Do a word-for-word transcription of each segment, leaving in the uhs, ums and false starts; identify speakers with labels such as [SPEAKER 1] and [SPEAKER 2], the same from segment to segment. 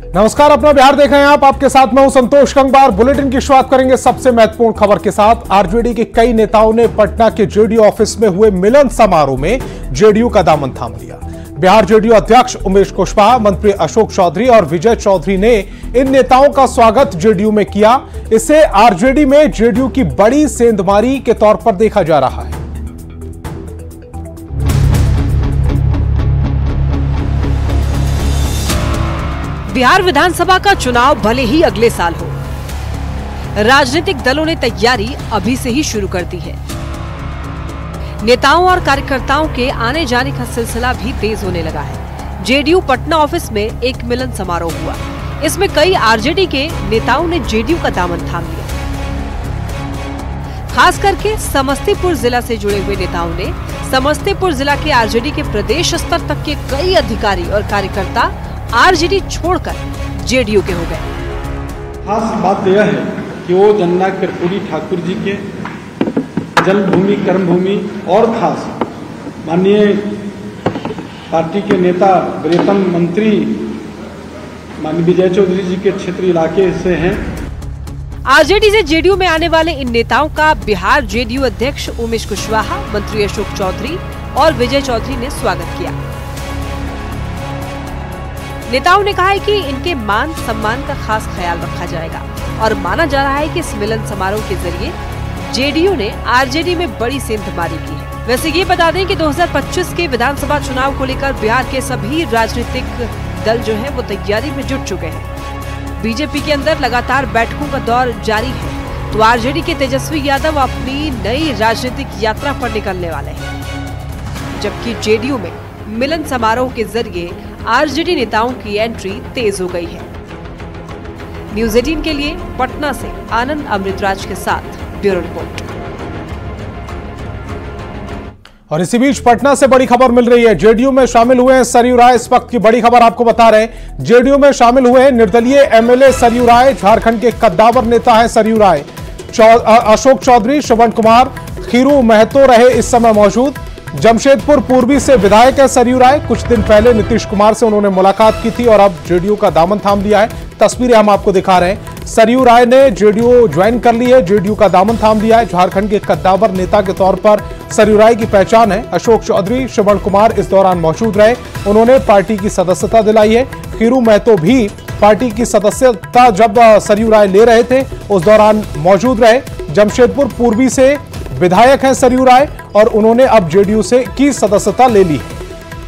[SPEAKER 1] नमस्कार, अपना बिहार देख रहे हैं आप। आपके साथ मैं हूं संतोष गंगवार। बुलेटिन की शुरुआत करेंगे सबसे महत्वपूर्ण खबर के साथ। आरजेडी के कई नेताओं ने पटना के जेडीयू ऑफिस में हुए मिलन समारोह में जेडीयू का दामन थाम लिया। बिहार जेडीयू अध्यक्ष उमेश कुशवाहा, मंत्री अशोक चौधरी और विजय चौधरी ने इन नेताओं का स्वागत जेडीयू में किया। इसे आरजेडी में जेडीयू की बड़ी सेंधमारी के तौर पर देखा जा रहा है।
[SPEAKER 2] बिहार विधानसभा का चुनाव भले ही अगले साल हो, राजनीतिक दलों ने तैयारी अभी से ही शुरू कर दी है। नेताओं और कार्यकर्ताओं के आने जाने का सिलसिला भी तेज होने लगा है। जेडीयू पटना ऑफिस में एक मिलन समारोह हुआ। इसमें कई आरजेडी के नेताओं ने जेडीयू का दामन थाम लिया। खास करके समस्तीपुर जिला से जुड़े हुए नेताओं ने समस्तीपुर जिला के आरजेडी के प्रदेश स्तर तक के कई अधिकारी और कार्यकर्ता आरजेडी छोड़कर जेडीयू के हो गए।
[SPEAKER 3] खास बात यह है कि वो जनना कर्पूरी ठाकुर जी के जन्मभूमि, कर्मभूमि और खास माननीय पार्टी के नेता, वेतन मंत्री माननीय विजय चौधरी जी के क्षेत्र इलाके से हैं।
[SPEAKER 2] आरजेडी से जेडीयू में आने वाले इन नेताओं का बिहार जेडीयू अध्यक्ष उमेश कुशवाहा, मंत्री अशोक चौधरी और विजय चौधरी ने स्वागत किया। नेताओं ने कहा है कि इनके मान सम्मान का खास ख्याल रखा जाएगा और माना जा रहा है कि इस मिलन समारोह के जरिए जेडीयू ने आरजेडी में बड़ी सेंधमारी की है। वैसे ये बता दें कि दो हज़ार पच्चीस के विधानसभा चुनाव को लेकर बिहार के सभी राजनीतिक दल जो है वो तैयारी में जुट चुके हैं। बीजेपी के अंदर लगातार बैठकों का दौर जारी है, तो आरजेडी के तेजस्वी यादव अपनी नई राजनीतिक यात्रा पर निकलने वाले हैं, जबकि जेडीयू में मिलन समारोह के जरिए आरजेडी नेताओं की एंट्री तेज हो गई है। न्यूज़ अठारह के लिए पटना से आनंद अमृतराज के साथ ब्यूरो रिपोर्ट।
[SPEAKER 1] और इसी बीच पटना से बड़ी खबर मिल रही है। जेडीयू में शामिल हुए हैं सरयू राय। इस वक्त की बड़ी खबर आपको बता रहे हैं, जेडीयू में शामिल हुए हैं निर्दलीय एमएलए सरयू राय। झारखंड के कद्दावर नेता है सरयू राय। अशोक चौधरी, श्रवण कुमार, खीरू महतो रहे इस समय मौजूद। जमशेदपुर पूर्वी से विधायक है सरयू राय। कुछ दिन पहले नीतीश कुमार से उन्होंने मुलाकात की थी और अब जेडीयू का दामन थाम लिया है। तस्वीरें हम आपको दिखा रहे हैं। सरयू राय ने जेडीयू ज्वाइन कर ली है, जेडीयू का दामन थाम लिया है। झारखंड के कद्दावर नेता के तौर पर सरयू राय की पहचान है। अशोक चौधरी, श्रवण कुमार इस दौरान मौजूद रहे, उन्होंने पार्टी की सदस्यता दिलाई है। खीरू महतो भी पार्टी की सदस्यता जब सरयू राय ले रहे थे उस दौरान मौजूद रहे। जमशेदपुर पूर्वी से विधायक हैं सरयू राय और उन्होंने अब जेडीयू से की सदस्यता ले ली है।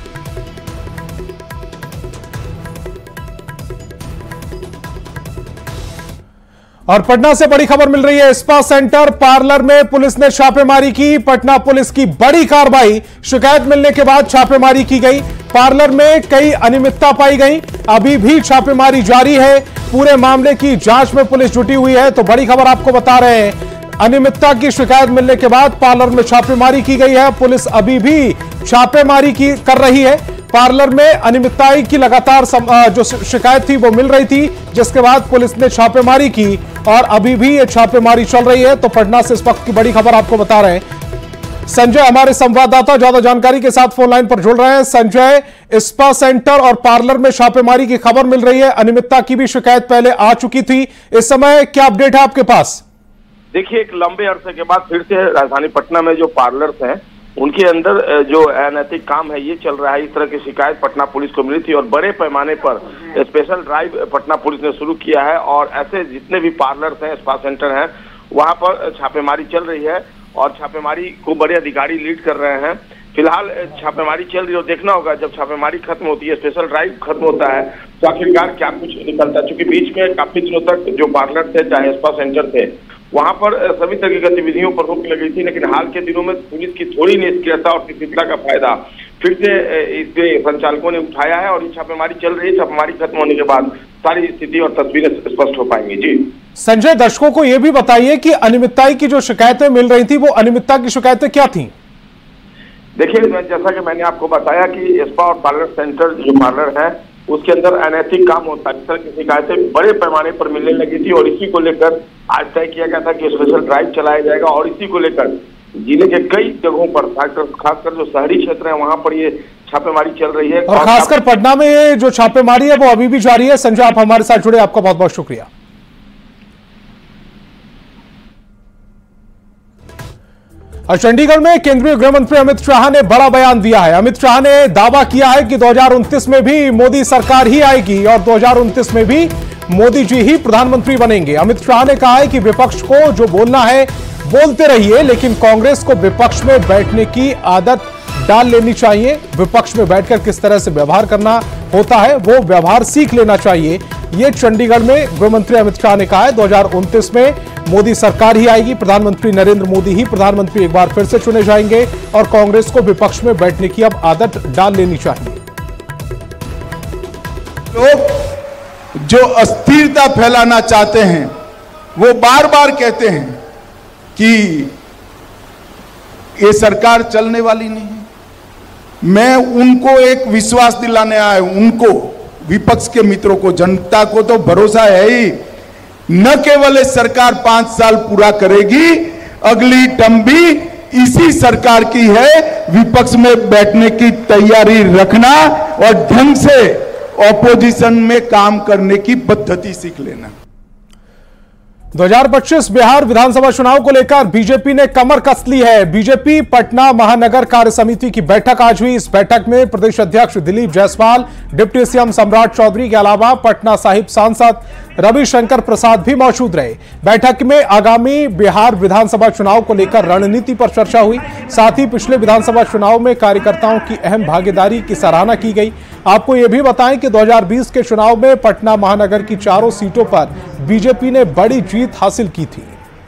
[SPEAKER 1] और पटना से बड़ी खबर मिल रही है। स्पा सेंटर पार्लर में पुलिस ने छापेमारी की। पटना पुलिस की बड़ी कार्रवाई। शिकायत मिलने के बाद छापेमारी की गई। पार्लर में कई अनियमितता पाई गई। अभी भी छापेमारी जारी है। पूरे मामले की जांच में पुलिस जुटी हुई है। तो बड़ी खबर आपको बता रहे हैं, अनियमितता की शिकायत मिलने के बाद पार्लर में छापेमारी की गई है। पुलिस अभी भी छापेमारी की कर रही है। पार्लर में अनियमितताई की लगातार जो शिकायत थी वो मिल रही थी, जिसके बाद पुलिस ने छापेमारी की और अभी भी ये छापेमारी चल रही है। तो पटना से इस वक्त की बड़ी खबर आपको बता रहे हैं। संजय हमारे संवाददाता ज्यादा जानकारी के साथ फोन लाइन पर जुड़ रहे हैं। संजय, स्पा सेंटर और पार्लर में छापेमारी की खबर मिल रही है, अनियमितता की भी शिकायत पहले आ चुकी थी, इस समय क्या अपडेट है आपके पास?
[SPEAKER 4] देखिए, एक लंबे अरसे के बाद फिर से राजधानी पटना में जो पार्लर्स हैं उनके अंदर जो अनैतिक काम है ये चल रहा है। इस तरह की शिकायत पटना पुलिस को मिली थी और बड़े पैमाने पर स्पेशल ड्राइव पटना पुलिस ने शुरू किया है और ऐसे जितने भी पार्लर्स हैं, स्पा सेंटर हैं, वहां पर छापेमारी चल रही है और छापेमारी को बड़े अधिकारी लीड कर रहे हैं। फिलहाल छापेमारी चल रही है और देखना होगा जब छापेमारी खत्म होती है, स्पेशल ड्राइव खत्म होता है, तो आखिरकार क्या कुछ निकलता है। क्योंकि बीच में काफी दिनों तक जो पार्लर थे, चाहे स्पा सेंटर थे, वहां पर सभी तरह की गतिविधियों पर रोक लगी थी। लेकिन हाल के दिनों में पुलिस की थोड़ी निष्क्रियता और शिथिलता का फायदा फिर से इसके संचालकों ने उठाया है और ये छापेमारी चल रही है। छापेमारी खत्म होने के बाद सारी स्थिति और तस्वीरें स्पष्ट हो पाएंगी। जी
[SPEAKER 1] संजय, दर्शकों को यह भी बताइए कि अनियमितताई की जो शिकायतें मिल रही थी वो अनियमितता की शिकायतें क्या थी?
[SPEAKER 4] देखिए, जैसा कि मैंने आपको बताया कि स्पा और पार्लर सेंटर जो पार्लर है उसके अंदर अनैतिक काम होता है। इस तरह की शिकायतें बड़े पैमाने पर मिलने लगी थी और इसी को लेकर आज तय किया गया था कि स्पेशल ड्राइव चलाया जाएगा और इसी को लेकर जिले के कई जगहों पर खासकर जो शहरी क्षेत्र है वहां पर ये छापेमारी चल रही है।
[SPEAKER 1] और खासकर पटना में ये जो छापेमारी है वो अभी भी जारी है। संजय, आप हमारे साथ जुड़े, आपका बहुत बहुत शुक्रिया। और चंडीगढ़ में केंद्रीय गृह मंत्री अमित शाह ने बड़ा बयान दिया है। अमित शाह ने दावा किया है कि दो हज़ार उनतीस में भी मोदी सरकार ही आएगी और दो हज़ार उनतीस में भी मोदी जी ही प्रधानमंत्री बनेंगे। अमित शाह ने कहा है कि विपक्ष को जो बोलना है बोलते रहिए, लेकिन कांग्रेस को विपक्ष में बैठने की आदत डाल लेनी चाहिए। विपक्ष में बैठकर किस तरह से व्यवहार करना होता है वो व्यवहार सीख लेना चाहिए। ये चंडीगढ़ में गृह मंत्री अमित शाह ने कहा है। दो हज़ार उनतीस में मोदी सरकार ही आएगी, प्रधानमंत्री नरेंद्र मोदी ही प्रधानमंत्री एक बार फिर से चुने जाएंगे और कांग्रेस को विपक्ष में बैठने की अब आदत डाल लेनी चाहिए।
[SPEAKER 5] लोग जो अस्थिरता फैलाना चाहते हैं वो बार बार कहते हैं कि ये सरकार चलने वाली नहीं है। मैं उनको एक विश्वास दिलाने आया हूं, उनको, विपक्ष के मित्रों को, जनता को तो भरोसा है ही, न केवल ये सरकार पांच साल पूरा करेगी, अगली टर्म भी इसी सरकार की है। विपक्ष में बैठने की तैयारी रखना और ढंग से ऑपोजिशन में काम करने की पद्धति सीख लेना।
[SPEAKER 1] दो हज़ार पच्चीस बिहार विधानसभा चुनाव को लेकर बीजेपी ने कमर कस ली है। बीजेपी पटना महानगर कार्य समिति की बैठक आज हुई। इस बैठक में प्रदेश अध्यक्ष दिलीप जायसवाल, डिप्टी सीएम सम्राट चौधरी के अलावा पटना साहिब सांसद रविशंकर प्रसाद भी मौजूद रहे। बैठक में आगामी बिहार विधानसभा चुनाव को लेकर रणनीति पर चर्चा हुई। साथ ही पिछले विधानसभा चुनाव में कार्यकर्ताओं की अहम भागीदारी की सराहना की गई। आपको यह भी बताएं कि दो हज़ार बीस के चुनाव में पटना महानगर की चारों सीटों पर बीजेपी ने बड़ी जीत हासिल की थी।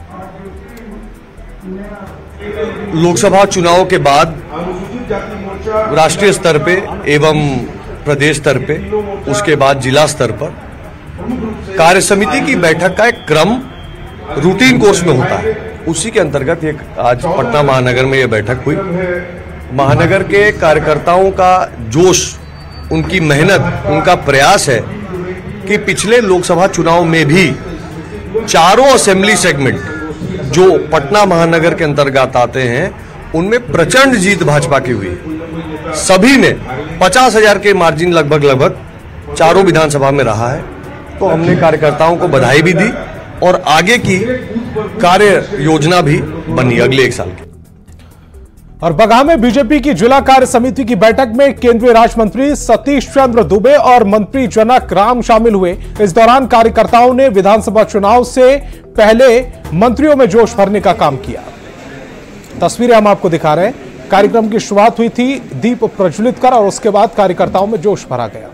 [SPEAKER 6] लोकसभा चुनाव के बाद राष्ट्रीय स्तर पे एवं प्रदेश स्तर पे, उसके बाद जिला स्तर पर कार्य समिति की बैठक का एक क्रम रूटीन कोर्स में होता है। उसी के अंतर्गत एक आज पटना महानगर में यह बैठक हुई। महानगर के कार्यकर्ताओं का जोश, उनकी मेहनत, उनका प्रयास है कि पिछले लोकसभा चुनाव में भी चारों असेंबली सेगमेंट जो पटना महानगर के अंतर्गत आते हैं उनमें प्रचंड जीत भाजपा की हुई। सभी ने पचास हजार के मार्जिन लगभग लगभग चारों विधानसभा में रहा है। तो हमने कार्यकर्ताओं को बधाई भी दी और आगे की कार्य योजना भी बनी अगले एक साल की।
[SPEAKER 1] और बगहा में बीजेपी की जिला कार्य समिति की बैठक में केंद्रीय राज्य मंत्री सतीश चंद्र दुबे और मंत्री जनक राम शामिल हुए। इस दौरान कार्यकर्ताओं ने विधानसभा चुनाव से पहले मंत्रियों में जोश भरने का काम किया। तस्वीरें हम आपको दिखा रहे हैं। कार्यक्रम की शुरुआत हुई थी दीप प्रज्वलित कर और उसके बाद कार्यकर्ताओं में जोश भरा गया।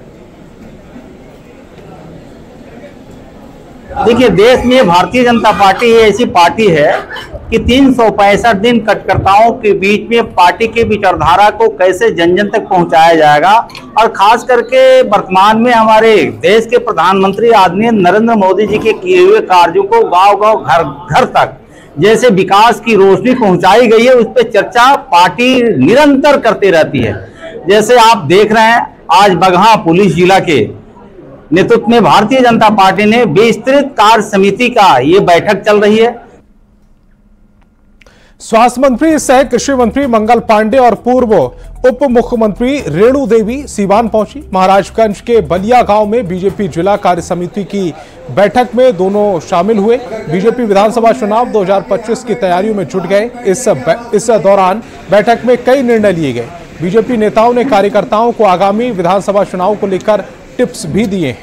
[SPEAKER 7] देखिए, देश में भारतीय जनता पार्टी ऐसी पार्टी है कि तीन सौ पैंसठ दिन कार्यकर्ताओं के बीच में पार्टी की विचारधारा को कैसे जन जन तक पहुंचाया जाएगा और खास करके वर्तमान में हमारे देश के प्रधानमंत्री आदरणीय नरेंद्र मोदी जी के किए हुए कार्यों को गांव गांव घर घर तक जैसे विकास की रोशनी पहुंचाई गई है, उस पर चर्चा पार्टी निरंतर करती रहती है। जैसे आप देख रहे हैं, आज बगहा पुलिस जिला के नेतृत्व में भारतीय जनता पार्टी ने विस्तृत कार्य समिति का ये बैठक चल रही है।
[SPEAKER 1] स्वास्थ्य मंत्री सह कृषि मंत्री मंगल पांडे और पूर्व उप मुख्यमंत्री रेणु देवी सीवान पहुंची। महाराजगंज के बलिया गांव में बीजेपी जिला कार्य समिति की बैठक में दोनों शामिल हुए। बीजेपी विधानसभा चुनाव दो हज़ार पच्चीस की तैयारियों में जुट गए। इस इस दौरान बैठक में कई निर्णय लिए गए। बीजेपी नेताओं ने कार्यकर्ताओं को आगामी विधानसभा चुनाव को लेकर टिप्स भी दिए हैं।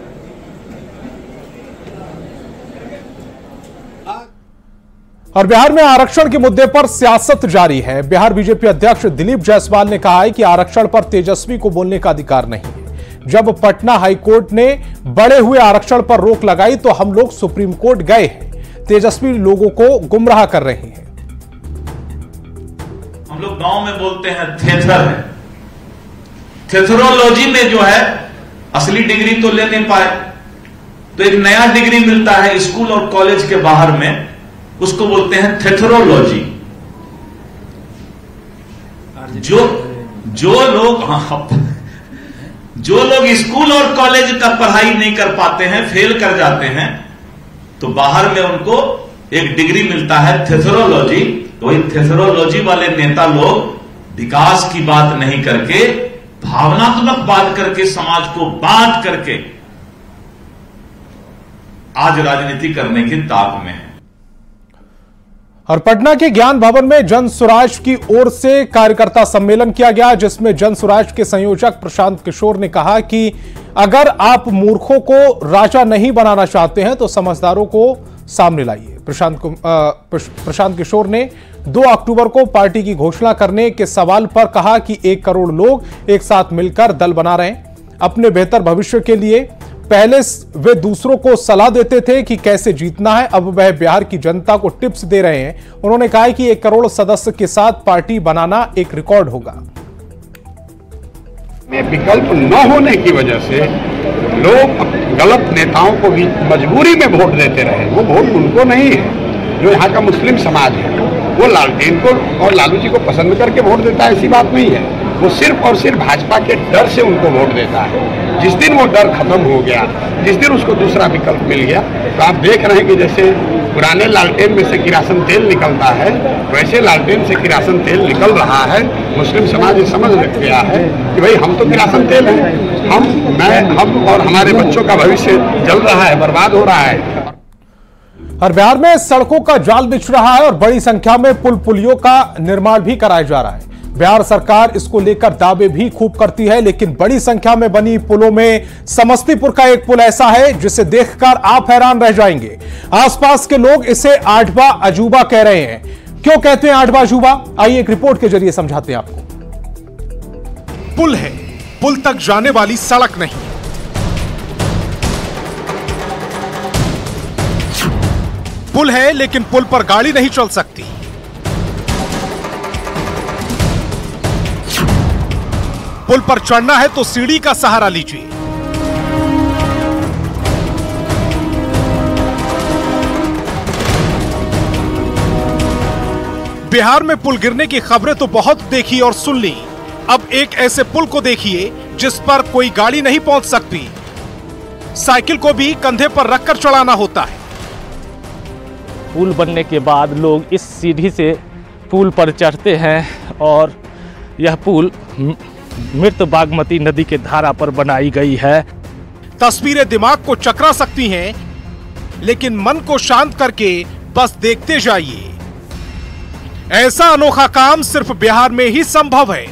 [SPEAKER 1] और बिहार में आरक्षण के मुद्दे पर सियासत जारी है। बिहार बीजेपी अध्यक्ष दिलीप जायसवाल ने कहा है कि आरक्षण पर तेजस्वी को बोलने का अधिकार नहीं है। जब पटना हाईकोर्ट ने बढ़े हुए आरक्षण पर रोक लगाई तो हम लोग सुप्रीम कोर्ट गए हैं। तेजस्वी लोगों को गुमराह कर रहे हैं।
[SPEAKER 8] हम लोग गांव में बोलते हैं थेथर है। थेथरोलॉजी में जो है असली डिग्री तो ले नहीं पाए, तो एक नया डिग्री मिलता है स्कूल और कॉलेज के बाहर में, उसको बोलते हैं थेथरोलॉजी। जो जो लोग जो लोग स्कूल और कॉलेज का पढ़ाई नहीं कर पाते हैं, फेल कर जाते हैं, तो बाहर में उनको एक डिग्री मिलता है थेथरोलॉजी, तो वही थेथरोलॉजी वाले नेता लोग विकास की बात नहीं करके भावनात्मक बात करके समाज को बांट करके आज राजनीति करने की ताक में है।
[SPEAKER 1] और पटना के ज्ञान भवन में जन स्वराज की ओर से कार्यकर्ता सम्मेलन किया गया, जिसमें जन स्वराज के संयोजक प्रशांत किशोर ने कहा कि अगर आप मूर्खों को राजा नहीं बनाना चाहते हैं तो समझदारों को सामने लाइए। प्रशांत प्रशांत किशोर ने दो अक्टूबर को पार्टी की घोषणा करने के सवाल पर कहा कि एक करोड़ लोग एक साथ मिलकर दल बना रहे हैं अपने बेहतर भविष्य के लिए। पहले वे दूसरों को सलाह देते थे कि कैसे जीतना है, अब वह बिहार की जनता को टिप्स दे रहे हैं। उन्होंने कहा कि एक करोड़ सदस्य के साथ पार्टी बनाना एक रिकॉर्ड होगा।
[SPEAKER 9] में विकल्प न होने की वजह से लोग गलत नेताओं को भी मजबूरी में वोट देते रहे। वो वोट उनको नहीं है, जो यहाँ का मुस्लिम समाज है वो लालटेन को और लालू जी को पसंद करके वोट देता है, ऐसी बात नहीं है। वो सिर्फ और सिर्फ भाजपा के डर से उनको वोट देता है। जिस दिन वो डर खत्म हो गया, जिस दिन उसको दूसरा विकल्प मिल गया, तो आप देख रहे हैं कि जैसे पुराने लालटेन में से किरासन तेल निकलता है, वैसे लालटेन से किरासन तेल निकल रहा है। मुस्लिम समाज ये समझ गया है कि भाई हम तो किरासन तेल हैं, हम मैं हम और हमारे बच्चों का भविष्य जल रहा है, बर्बाद हो रहा है।
[SPEAKER 1] और बिहार में सड़कों का जाल बिछ रहा है और बड़ी संख्या में पुल पुलियों का निर्माण भी कराया जा रहा है। बिहार सरकार इसको लेकर दावे भी खूब करती है, लेकिन बड़ी संख्या में बनी पुलों में समस्तीपुर का एक पुल ऐसा है जिसे देखकर आप हैरान रह जाएंगे। आसपास के लोग इसे आठवां अजूबा कह रहे हैं। क्यों कहते हैं आठवां अजूबा, आइए एक रिपोर्ट के जरिए समझाते हैं आपको। पुल है, पुल तक जाने वाली सड़क नहीं। पुल है लेकिन पुल पर गाड़ी नहीं चल सकती। पुल पर चढ़ना है तो सीढ़ी का सहारा लीजिए। बिहार में पुल गिरने की खबरें तो बहुत देखी और सुन ली, अब एक ऐसे पुल को देखिए जिस पर कोई गाड़ी नहीं पहुंच सकती। साइकिल को भी कंधे पर रखकर चढ़ाना होता है।
[SPEAKER 10] पुल बनने के बाद लोग इस सीढ़ी से पुल पर चढ़ते हैं और यह पुल मृत बागमती नदी के धारा पर बनाई गई है।
[SPEAKER 1] तस्वीरें दिमाग को चकरा सकती हैं, लेकिन मन को शांत करके बस देखते जाइए। ऐसा अनोखा काम सिर्फ बिहार में ही संभव है।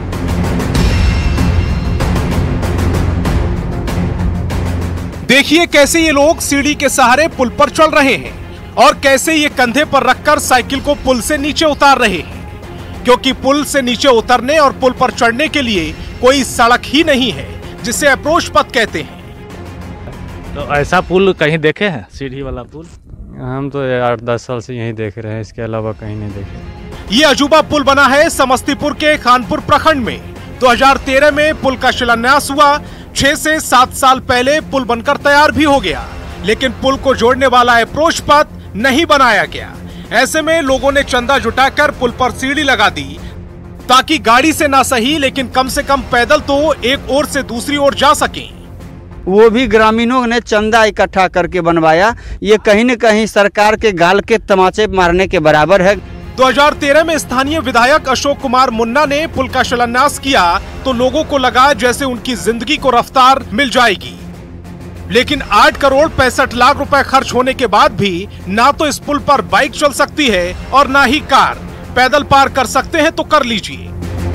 [SPEAKER 1] देखिए कैसे ये लोग सीढ़ी के सहारे पुल पर चल रहे हैं और कैसे ये कंधे पर रखकर साइकिल को पुल से नीचे उतार रहे हैं, क्योंकि पुल से नीचे उतरने और पुल पर चढ़ने के लिए कोई सड़क ही नहीं है, जिसे अप्रोच पथ कहते हैं।
[SPEAKER 10] तो ऐसा पुल कहीं देखे हैं, सीढ़ी वाला पुल?
[SPEAKER 11] हम तो आठ दस साल से यहीं देख रहे हैं, इसके अलावा कहीं नहीं देखे।
[SPEAKER 1] ये अजूबा पुल बना है समस्तीपुर के खानपुर प्रखंड में। दो हज़ार तेरह में पुल का शिलान्यास हुआ। छह से सात साल पहले पुल बनकर तैयार भी हो गया, लेकिन पुल को जोड़ने वाला अप्रोच पथ नहीं बनाया गया। ऐसे में लोगों ने चंदा जुटाकर पुल पर सीढ़ी लगा दी, ताकि गाड़ी से ना सही लेकिन कम से कम पैदल तो एक ओर से दूसरी ओर जा सकें।
[SPEAKER 12] वो भी ग्रामीणों ने चंदा इकट्ठा करके बनवाया। ये कहीं न कहीं सरकार के गाल के तमाचे मारने के बराबर है।
[SPEAKER 1] दो हज़ार तेरह में स्थानीय विधायक अशोक कुमार मुन्ना ने पुल का शिलान्यास किया तो लोगों को लगा जैसे उनकी जिंदगी को रफ्तार मिल जाएगी, लेकिन आठ करोड़ पैंसठ लाख रुपए खर्च होने के बाद भी ना तो इस पुल पर बाइक चल सकती है और ना ही कार। पैदल पार कर सकते हैं तो कर लीजिए।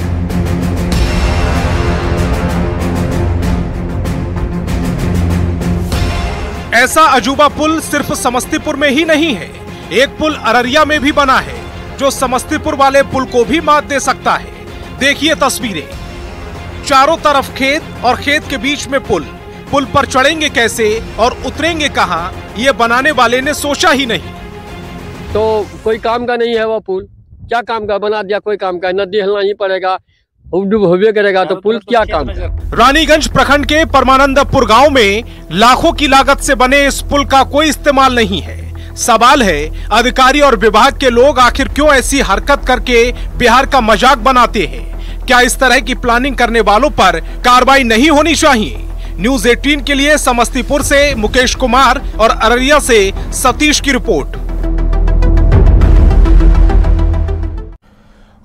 [SPEAKER 1] ऐसा अजूबा पुल सिर्फ समस्तीपुर में ही नहीं है, एक पुल अररिया में भी बना है जो समस्तीपुर वाले पुल को भी मात दे सकता है। देखिए तस्वीरें, चारों तरफ खेत और खेत के बीच में पुल। पुल पर चढ़ेंगे कैसे और उतरेंगे कहां, ये बनाने वाले ने सोचा ही नहीं।
[SPEAKER 13] तो कोई काम का नहीं है वो पुल, क्या काम का बना दिया, कोई काम का, नदी हिलना ही पड़ेगा, डूब होबे करेगा तो पुल क्या काम है।
[SPEAKER 1] रानीगंज प्रखंड के परमानंदपुर गांव में लाखों की लागत से बने इस पुल का कोई इस्तेमाल नहीं है। सवाल है अधिकारी और विभाग के लोग आखिर क्यों ऐसी हरकत करके बिहार का मजाक बनाते हैं। क्या इस तरह की प्लानिंग करने वालों पर कार्रवाई नहीं होनी चाहिए? न्यूज अठारह के लिए समस्तीपुर से मुकेश कुमार और अररिया से सतीश की रिपोर्ट।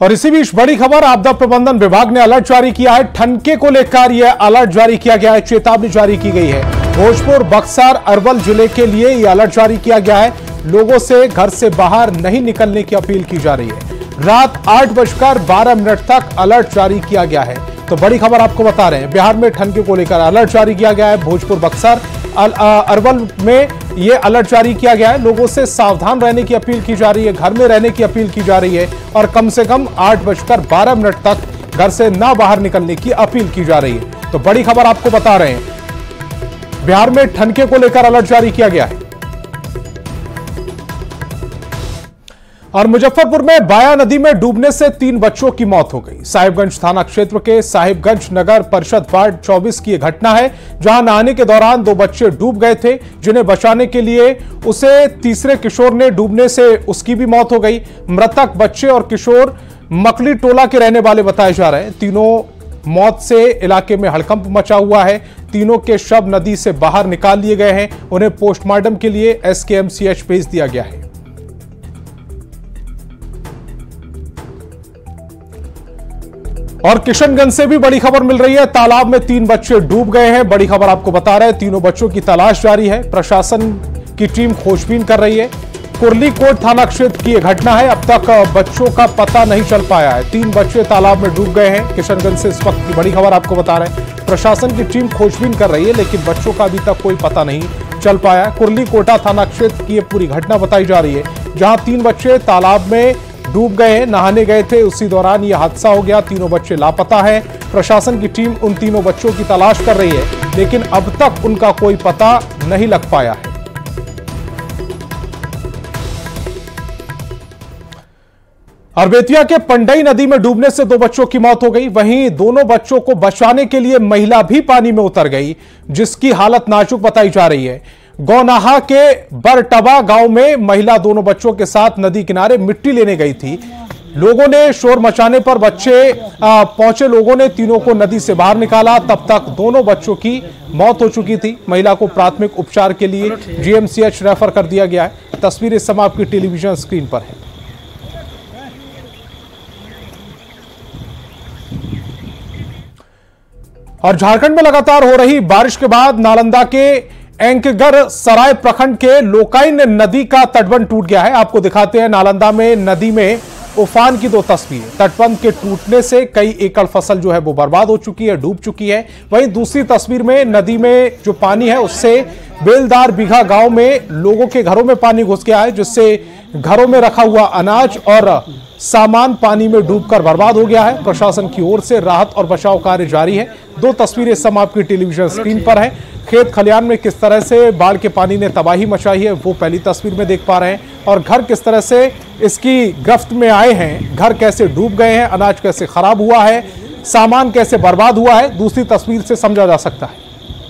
[SPEAKER 1] और इसी बीच बड़ी खबर, आपदा प्रबंधन विभाग ने अलर्ट जारी किया है। ठनके को लेकर यह अलर्ट जारी किया गया है, चेतावनी जारी की गई है। भोजपुर, बक्सर, अरवल जिले के लिए यह अलर्ट जारी किया गया है। लोगों से घर से बाहर नहीं निकलने की अपील की जा रही है। रात आठ बजकर बारह मिनट तक अलर्ट जारी किया गया है। तो बड़ी खबर आपको बता रहे हैं, बिहार में ठनके को लेकर अलर्ट जारी किया गया है। भोजपुर, बक्सर, अरवल में यह अलर्ट जारी किया गया है। लोगों से सावधान रहने की अपील की जा रही है, घर में रहने की अपील की जा रही है और कम से कम आठ बजकर बारह मिनट तक घर से ना बाहर निकलने की अपील की जा रही है। तो बड़ी खबर आपको बता रहे हैं, बिहार में ठनके को लेकर अलर्ट जारी किया गया है। और मुजफ्फरपुर में बाया नदी में डूबने से तीन बच्चों की मौत हो गई। साहिबगंज थाना क्षेत्र के साहिबगंज नगर परिषद वार्ड चौबीस की यह घटना है, जहां नहाने के दौरान दो बच्चे डूब गए थे, जिन्हें बचाने के लिए उसे तीसरे किशोर ने डूबने से उसकी भी मौत हो गई। मृतक बच्चे और किशोर मकली टोला के रहने वाले बताए जा रहे हैं। तीनों मौत से इलाके में हड़कंप मचा हुआ है। तीनों के शव नदी से बाहर निकाल लिए गए हैं। उन्हें पोस्टमार्टम के लिए एसकेएमसीएच भेज दिया गया है। और किशनगंज से भी बड़ी खबर मिल रही है, तालाब में तीन बच्चे डूब गए हैं। बड़ी खबर आपको बता रहे हैं, तीनों बच्चों की तलाश जारी है। प्रशासन की टीम खोजबीन कर रही है। कुर्लीकोट थाना क्षेत्र की यह घटना है। अब तक बच्चों का पता नहीं चल पाया है। तीन बच्चे तालाब में डूब गए हैं। किशनगंज से इस वक्त की बड़ी खबर आपको बता रहे हैं, प्रशासन की टीम खोजबीन कर रही है, लेकिन बच्चों का अभी तक कोई पता नहीं चल पाया। कुर्लीकोटा थाना क्षेत्र की यह पूरी घटना बताई जा रही है, जहां तीन बच्चे तालाब में डूब गए हैं, नहाने गए थे, उसी दौरान यह हादसा हो गया। तीनों बच्चे लापता हैं। प्रशासन की टीम उन तीनों बच्चों की तलाश कर रही है, लेकिन अब तक उनका कोई पता नहीं लग पाया है। और बेतिया के पंडई नदी में डूबने से दो बच्चों की मौत हो गई। वहीं दोनों बच्चों को बचाने के लिए महिला भी पानी में उतर गई, जिसकी हालत नाजुक बताई जा रही है। गौनाहा के बरटबा गांव में महिला दोनों बच्चों के साथ नदी किनारे मिट्टी लेने गई थी। लोगों ने शोर मचाने पर बच्चे पहुंचे लोगों ने तीनों को नदी से बाहर निकाला। तब तक दोनों बच्चों की मौत हो चुकी थी। महिला को प्राथमिक उपचार के लिए जीएमसीएच रेफर कर दिया गया है। तस्वीरें इस समय आपकी टेलीविजन स्क्रीन पर है। और झारखंड में लगातार हो रही बारिश के बाद नालंदा के एंकगर सराय प्रखंड के लोकाइन नदी का तटबंध टूट गया है। आपको दिखाते हैं नालंदा में नदी में उफान की दो तस्वीरें। तटबंध के टूटने से कई एकड़ फसल जो है वो बर्बाद हो चुकी है, डूब चुकी है। वहीं दूसरी तस्वीर में नदी में जो पानी है उससे बेलदार बीघा गांव में लोगों के घरों में पानी घुस गया है, जिससे घरों में रखा हुआ अनाज और सामान पानी में डूबकर बर्बाद हो गया है। प्रशासन की ओर से राहत और बचाव कार्य जारी है। दो तस्वीरें सम आपकी टेलीविजन स्क्रीन पर है। खेत खलियान में किस तरह से बाढ़ के पानी ने तबाही मचाई है वो पहली तस्वीर में देख पा रहे हैं, और घर किस तरह से इसकी गिरफ्त में आए हैं। घर कैसे डूब गए हैं, अनाज कैसे खराब हुआ है, सामान कैसे बर्बाद हुआ है, दूसरी तस्वीर से समझा जा सकता है।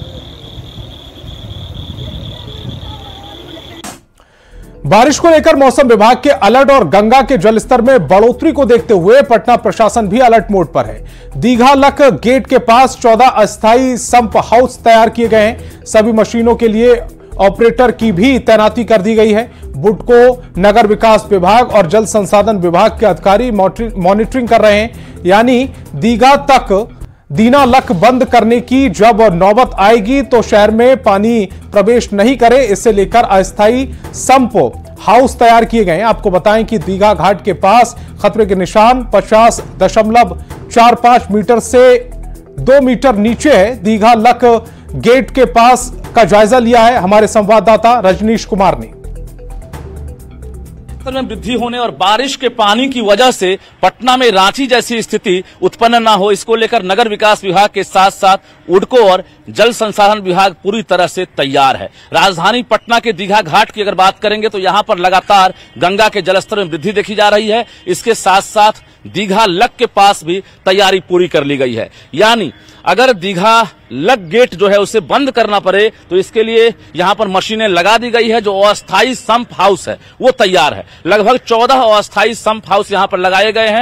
[SPEAKER 1] बारिश को लेकर मौसम विभाग के अलर्ट और गंगा के जलस्तर में बढ़ोतरी को देखते हुए पटना प्रशासन भी अलर्ट मोड पर है। दीघा लक गेट के पास चौदह अस्थायी संप हाउस तैयार किए गए हैं। सभी मशीनों के लिए ऑपरेटर की भी तैनाती कर दी गई है। बुडको, नगर विकास विभाग और जल संसाधन विभाग के अधिकारी मॉनिटरिंग कर रहे हैं। यानी दीघा तक दीना लक बंद करने की जब नौबत आएगी तो शहर में पानी प्रवेश नहीं करे, इससे लेकर अस्थायी संप हाउस तैयार किए गए हैं। आपको बताएं कि दीघा घाट के पास खतरे के निशान पचास दशमलव चार पांच मीटर से दो मीटर नीचे है। दीघा लक गेट के पास का जायजा लिया है हमारे संवाददाता रजनीश कुमार ने।
[SPEAKER 14] में वृद्धि होने और बारिश के पानी की वजह से पटना में रांची जैसी स्थिति उत्पन्न न हो, इसको लेकर नगर विकास विभाग के साथ साथ उडको और जल संसाधन विभाग पूरी तरह से तैयार है। राजधानी पटना के दीघा घाट की अगर बात करेंगे तो यहां पर लगातार गंगा के जलस्तर में वृद्धि देखी जा रही है। इसके साथ साथ दीघा लक के पास भी तैयारी पूरी कर ली गई है। यानी अगर दीघा लक गेट जो है उसे बंद करना पड़े तो इसके लिए यहां पर मशीनें लगा दी गई है। जो अस्थायी संप हाउस है वो तैयार है। लगभग चौदह अस्थायी संप हाउस यहां पर लगाए गए हैं।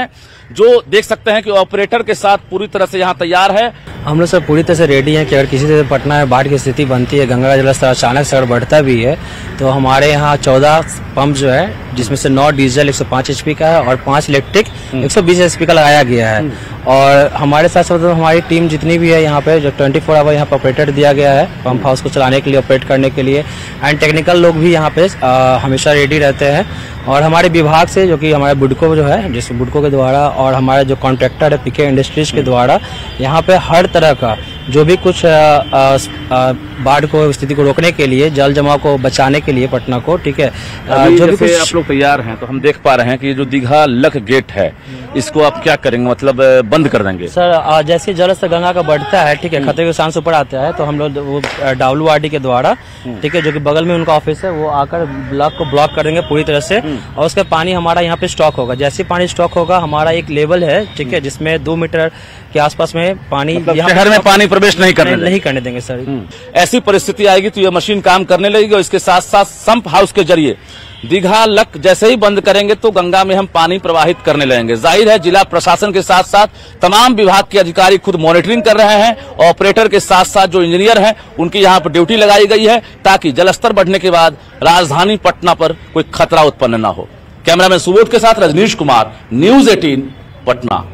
[SPEAKER 14] जो देख सकते हैं कि ऑपरेटर के साथ पूरी तरह से यहाँ तैयार है।
[SPEAKER 15] हम लोग सब पूरी तरह से रेडी हैं कि अगर किसी तरह पटना में बाढ़ की स्थिति बनती है, गंगा का जलस्तर अचानक से अगर बढ़ता भी है, तो हमारे यहाँ चौदह पंप जो है, जिसमें से नौ डीजल एक सौ पाँच एचपी का है और पाँच इलेक्ट्रिक एक सौ बीस एचपी का लगाया गया है। और हमारे साथ साथ हमारी टीम जितनी भी है यहाँ पे, जो ट्वेंटी फोर आवर यहाँ पे ऑपरेटर दिया गया है पंप हाउस को चलाने के लिए, ऑपरेट करने के लिए, एंड टेक्निकल लोग भी यहाँ पे आ, हमेशा रेडी रहते हैं। और हमारे विभाग से, जो कि हमारे बुडको जो है, जिस बुडको के द्वारा, और हमारे जो कॉन्ट्रैक्टर है पीके इंडस्ट्रीज के द्वारा, यहाँ पे हर तरह का जो भी कुछ बाढ़ को स्थिति को रोकने के लिए, जल जमाव को बचाने के लिए पटना को, ठीक है,
[SPEAKER 14] जो भी कुछ आप लोग तैयार हैं, तो हम देख पा रहे हैं कि ये जो दीघा लक गेट है, इसको आप क्या करेंगे, मतलब बंद कर देंगे?
[SPEAKER 15] सर, जैसे जलस्तर गंगा का बढ़ता है, ठीक है, खतरे के निशान से ऊपर आता है, तो हम लोग वो डब्ल्यू आर डी के द्वारा, ठीक है, जो कि बगल में उनका ऑफिस है, वो आकर ब्लॉक को ब्लॉक कर देंगे पूरी तरह से, और उसका पानी हमारा यहाँ पे स्टॉक होगा। जैसे पानी स्टॉक होगा, हमारा एक लेवल है, ठीक है, जिसमें दो मीटर के आसपास में पानी,
[SPEAKER 14] मतलब शहर में पानी प्रवेश नहीं करने
[SPEAKER 15] नहीं, नहीं करने देंगे सर।
[SPEAKER 14] ऐसी परिस्थिति आएगी तो ये मशीन काम करने लगेगी, और इसके साथ साथ संप हाउस के जरिए दीघा लक जैसे ही बंद करेंगे तो गंगा में हम पानी प्रवाहित करने लगेंगे। जाहिर है जिला प्रशासन के साथ साथ तमाम विभाग के अधिकारी खुद मॉनिटरिंग कर रहे हैं, ऑपरेटर के साथ साथ जो इंजीनियर हैं उनकी यहाँ पर ड्यूटी लगाई गई है, ताकि जलस्तर बढ़ने के बाद राजधानी पटना पर कोई खतरा उत्पन्न न हो। कैमरामैन सुबोध के साथ रजनीश कुमार, न्यूज एटीन पटना।